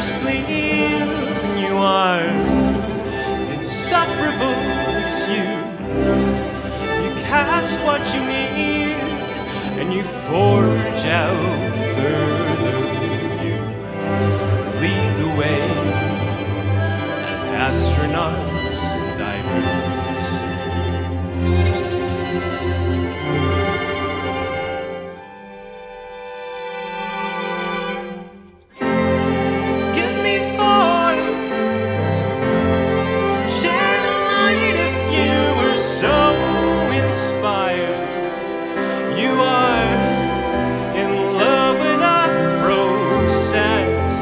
your sleeve. And you are insufferable as you cast what you need, and you forge out further. You lead the way as astronauts and divers. Give me form, share the light if you were so inspired. You are in love with the process.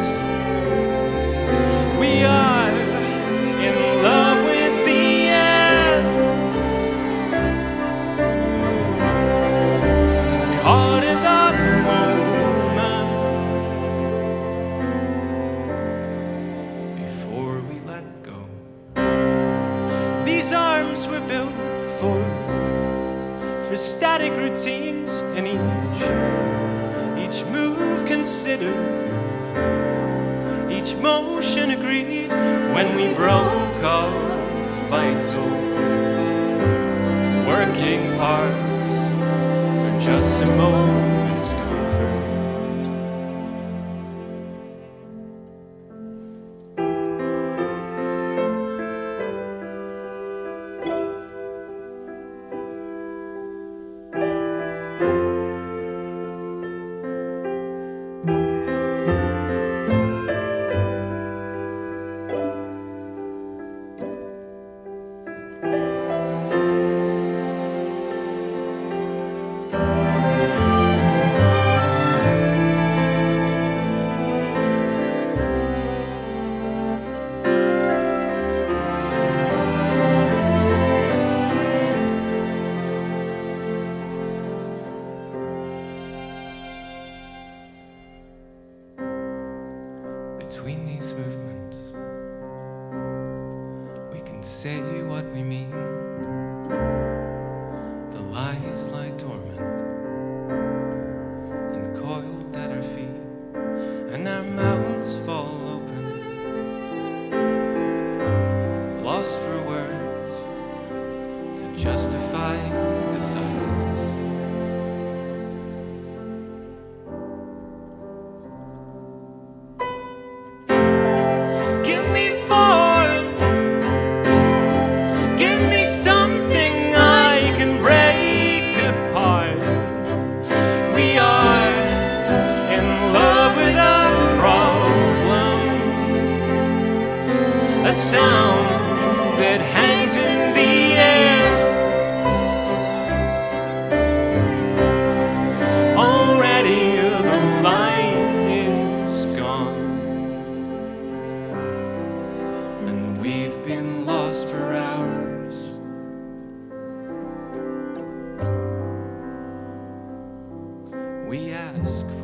We are in love with the end. Caught in the moment before we let go. These arms were built for static routines, and each move considered, each motion agreed. When we broke off vital working parts for just a moment's comfort. Between these movements, we can say what we mean. The lies lie dormant and coiled at our feet, and our mouths fall open, lost for words to justify the silence. A sound that hangs in the air. Already the line is gone, and we've been lost for hours. We ask